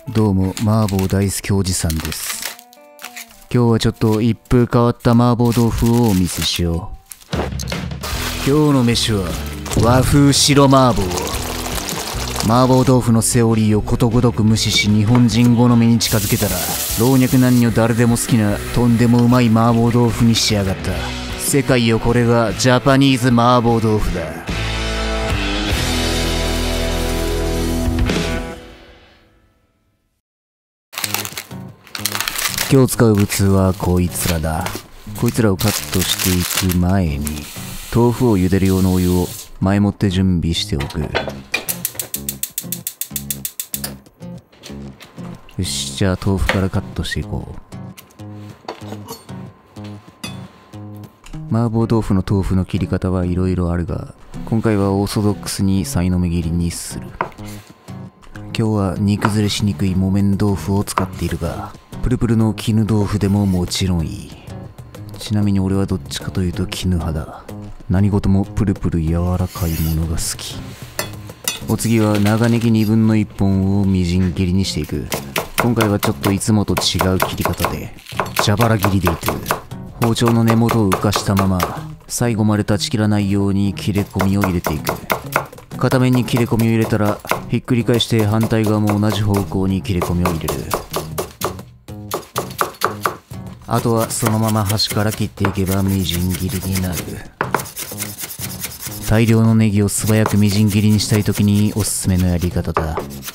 どうも麻婆大好きおじさんです。今日はちょっと一風変わった麻婆豆腐をお見せしよう。今日の飯は和風白麻婆。麻婆豆腐のセオリーをことごとく無視し、日本人好みに近づけたら老若男女誰でも好きなとんでもうまい麻婆豆腐に仕上がった。世界よ、これがジャパニーズ麻婆豆腐だ。今日使う物はこいつらだ。こいつらをカットしていく前に豆腐を茹でる用のお湯を前もって準備しておく。よし、じゃあ豆腐からカットしていこう。麻婆豆腐の豆腐の切り方はいろいろあるが、今回はオーソドックスにさいの目切りにする。今日は煮崩れしにくい木綿豆腐を使っているが、プルプルの絹豆腐でももちろんいい。ちなみに俺はどっちかというと絹派だ。何事もプルプル柔らかいものが好き。お次は長ネギ1/2本をみじん切りにしていく。今回はちょっといつもと違う切り方で蛇腹切りでいく。包丁の根元を浮かしたまま最後まで断ち切らないように切れ込みを入れていく。片面に切れ込みを入れたらひっくり返して反対側も同じ方向に切れ込みを入れる。あとはそのまま端から切っていけばみじん切りになる。大量のネギを素早くみじん切りにしたい時におすすめのやり方だ。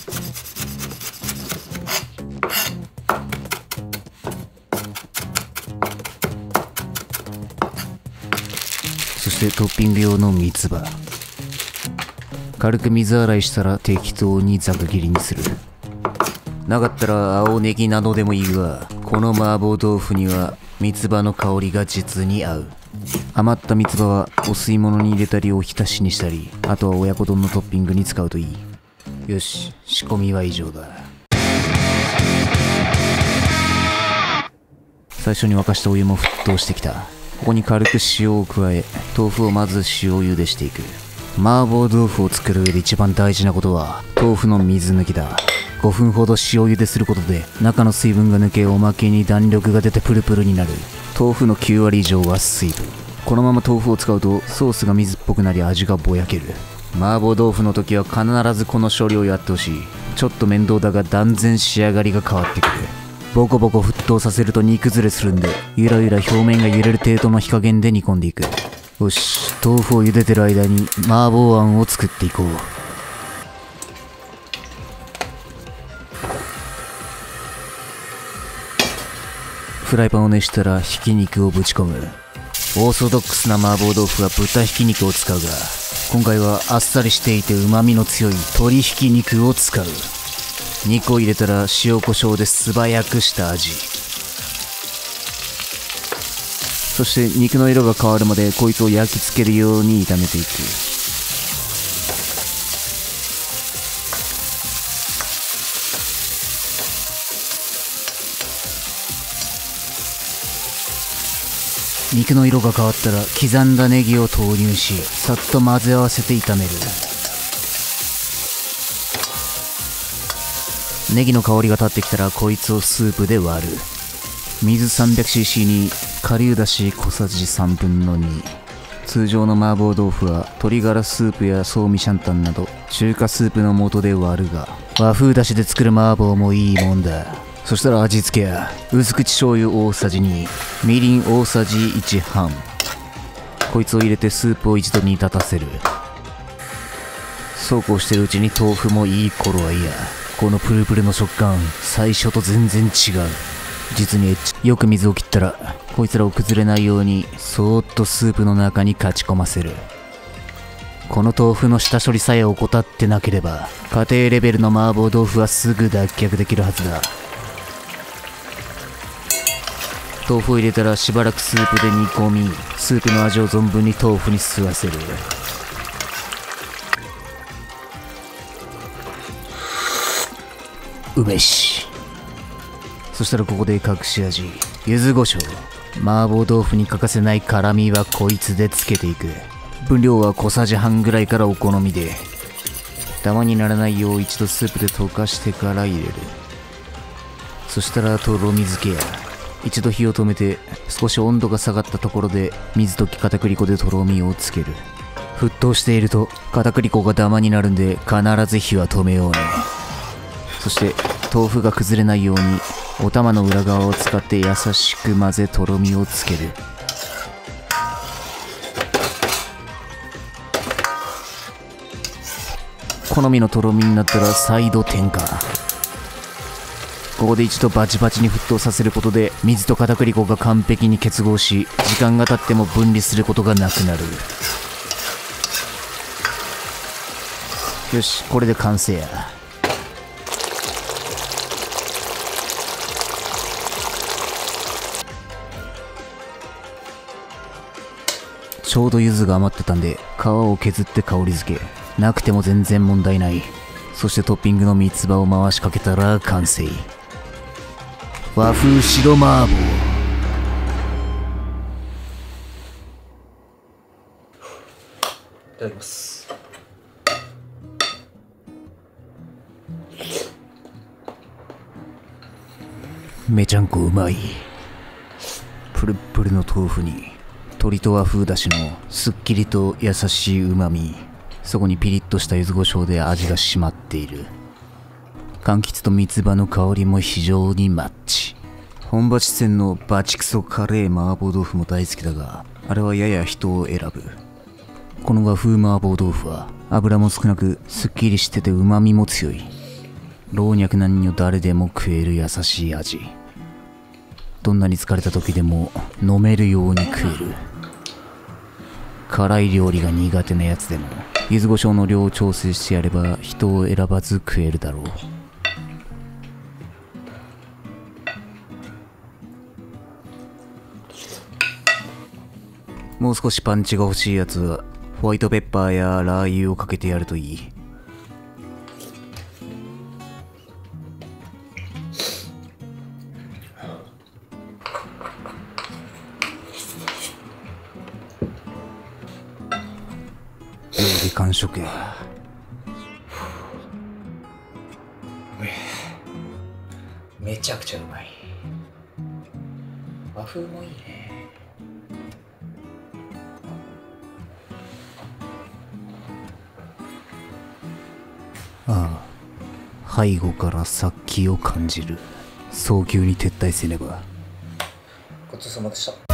そしてトッピング用の三つ葉。軽く水洗いしたら適当にざく切りにする。なかったら青ネギなどでもいいが、この麻婆豆腐には三つ葉の香りが実に合う。余った三つ葉はお吸い物に入れたりおひたしにしたり、あとは親子丼のトッピングに使うといい。よし、仕込みは以上だ。最初に沸かしたお湯も沸騰してきた。ここに軽く塩を加え、豆腐をまず塩茹でしていく。麻婆豆腐を作る上で一番大事なことは豆腐の水抜きだ。5分ほど塩茹ですることで中の水分が抜け、おまけに弾力が出てプルプルになる。豆腐の9割以上は水分。このまま豆腐を使うとソースが水っぽくなり味がぼやける。麻婆豆腐の時は必ずこの処理をやってほしい。ちょっと面倒だが断然仕上がりが変わってくる。ボコボコ沸騰させると煮崩れするんで、ゆらゆら表面が揺れる程度の火加減で煮込んでいく。よし、豆腐を茹でてる間に麻婆あんを作っていこう。フライパンを熱したらひき肉をぶち込む。オーソドックスな麻婆豆腐は豚ひき肉を使うが、今回はあっさりしていて旨味の強い鶏ひき肉を使う。肉を入れたら塩コショウで素早くした味。そして肉の色が変わるまでこいつを焼き付けるように炒めていく。肉の色が変わったら刻んだネギを投入し、さっと混ぜ合わせて炒める。ネギの香りが立ってきたらこいつをスープで割る。水 300cc に顆粒だし小さじ2/3。通常の麻婆豆腐は鶏ガラスープやソーミシャンタンなど中華スープの素で割るが、和風だしで作る麻婆もいいもんだ。そしたら味付けや薄口醤油大さじ2、みりん大さじ1半。こいつを入れてスープを一度煮立たせる。そうこうしてるうちに豆腐もいい頃合いや。このプルプルの食感、最初と全然違う。実にエッチ。よく水を切ったらこいつらを崩れないようにそーっとスープの中に勝ち込ませる。この豆腐の下処理さえ怠ってなければ家庭レベルの麻婆豆腐はすぐ脱却できるはずだ。豆腐を入れたらしばらくスープで煮込み、スープの味を存分に豆腐に吸わせる。うめし。そしたらここで隠し味、柚子胡椒。麻婆豆腐に欠かせない辛みはこいつでつけていく。分量は小さじ半ぐらいからお好みで。ダマにならないよう一度スープで溶かしてから入れる。 そしたらとろみ漬けや。一度火を止めて少し温度が下がったところで水溶き片栗粉でとろみをつける。沸騰していると片栗粉がダマになるんで必ず火は止めようね。そして豆腐が崩れないようにお玉の裏側を使って優しく混ぜとろみをつける。好みのとろみになったら再度添加。ここで一度バチバチに沸騰させることで水と片栗粉が完璧に結合し、時間が経っても分離することがなくなる。よし、これで完成や。ちょうど柚子が余ってたんで皮を削って香り付け、なくても全然問題ない。そしてトッピングの三つ葉を回しかけたら完成。和風白麻婆。いただきます。めちゃんこうまい。プルップルの豆腐に鶏と和風だしのすっきりと優しい旨味、そこにピリッとした柚子胡椒で味が締まっている。柑橘と三つ葉の香りも非常にマッチ。本場四川のバチクソカレー麻婆豆腐も大好きだが、あれはやや人を選ぶ。この和風麻婆豆腐は油も少なくすっきりしてて旨味も強い。老若男女誰でも食える優しい味。どんなに疲れた時でも飲めるように食える。辛い料理が苦手なやつでも柚子胡椒の量を調整してやれば人を選ばず食えるだろう。もう少しパンチが欲しいやつはホワイトペッパーやラー油をかけてやるといい。料理完食や。めちゃくちゃうまい。和風もいいね。ああ、背後から殺気を感じる。早急に撤退せねば。ごちそうさまでした。